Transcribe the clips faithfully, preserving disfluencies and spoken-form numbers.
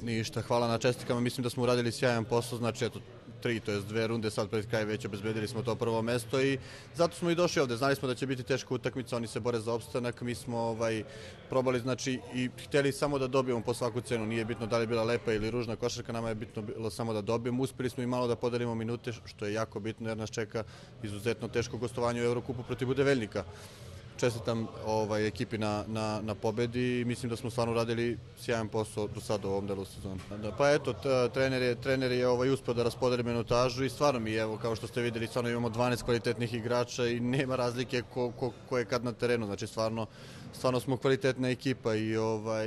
Ništa, hvala na čestitkama, mislim da smo uradili sjajan posao, znači eto, tri, to jest dve runde sad pred kraj već obezbedili smo to prvo mesto i zato smo i došli ovde. Znali smo da će biti teška utakmica, oni se bore za opstanak, mi smo ovaj, probali znači i hteli samo da dobijemo po svaku cenu, nije bitno da li je bila lepa ili ružna košarka, nama je bitno bilo samo da dobijemo, uspeli smo i malo da podelimo minute, što je jako bitno jer nas čeka izuzetno teško gostovanje u Evrokupu protiv Budeveljnika. Čestitam ovaj, ekipi na, na, na pobedi i mislim da smo stvarno radili sjajan posao do sada u ovom delu sezona. Pa eto, trener je, trener je ovaj, uspeo da raspodeli minutažu i stvarno mi, evo, kao što ste videli, stvarno imamo dvanaest kvalitetnih igrača i nema razlike ko, ko, ko je kad na terenu, znači stvarno, stvarno smo kvalitetna ekipa i, ovaj,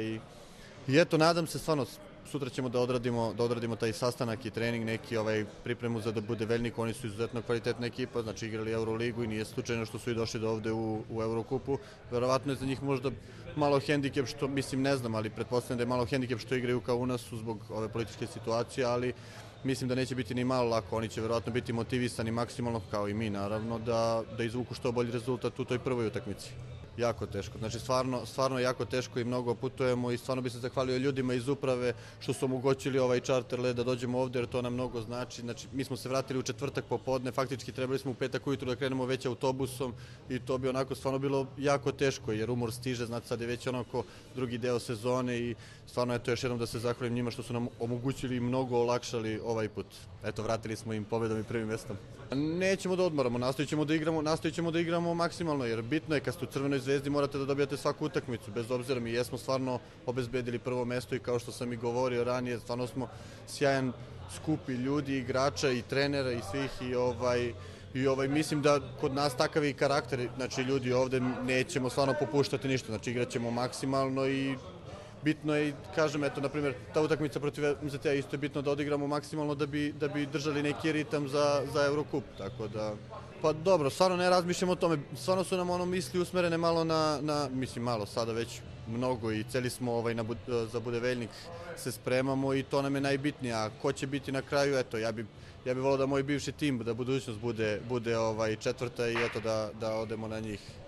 i eto, nadam se stvarno, sutra ćemo da odradimo, da odradimo taj sastanak i trening, neki ovaj, pripremu za da bude Veljnik, oni su izuzetno kvalitetna ekipa, znači igrali Euroligu i nije slučajno što su i došli do ovde u, u Eurokupu. Verovatno je za njih možda malo hendikep, što mislim ne znam, ali pretpostavljam da je malo hendikep što igraju kao u nas zbog ove političke situacije, ali mislim da neće biti ni malo lako, oni će verovatno biti motivisani maksimalno, kao i mi naravno, da, da izvuku što bolji rezultat u toj prvoj utakmici. Jako teško, znači stvarno, stvarno jako teško i mnogo putujemo i stvarno bi se zahvalio ljudima iz uprave što su omogućili ovaj charter let da dođemo ovde jer to nam mnogo znači. Znači mi smo se vratili u četvrtak popodne, faktički trebali smo u petak ujutru da krenemo već autobusom i to bi onako stvarno bilo jako teško jer umor stiže, znači sad je već onako drugi deo sezone i stvarno eto još jednom da se zahvalim njima što su nam omogućili i mnogo olakšali ovaj put. Eto, vratili smo im pobedom i prvim mestom. Nećemo da odmaramo, nastavit ćemo da igramo, nastavit ćemo da igramo maksimalno jer bitno je kad ste u Crvenoj Zvezdi morate da dobijate svaku utakmicu, bez obzira mi jesmo stvarno obezbedili prvo mesto i kao što sam i govorio ranije, stvarno smo sjajan skupi ljudi, igrača i trenera i svih i ovaj i ovaj mislim da kod nas takav je i karakter, znači ljudi ovde nećemo stvarno popuštati ništa, znači igraćemo maksimalno i bitno je, kažem, eto, na primjer, ta utakmica protiv M Z T-a isto je bitno da odigramo maksimalno da bi, da bi držali neki ritam za, za Eurocup, tako da... Pa dobro, stvarno ne razmišljamo o tome, stvarno su nam ono misli usmerene malo na, na mislim malo, sada već mnogo i celi smo ovaj, na, za Budeveljnik se spremamo i to nam je najbitnije, a ko će biti na kraju, eto, ja bi, ja bi volao da moj bivši tim, da budućnost bude, bude ovaj, četvrta i eto da, da odemo na njih.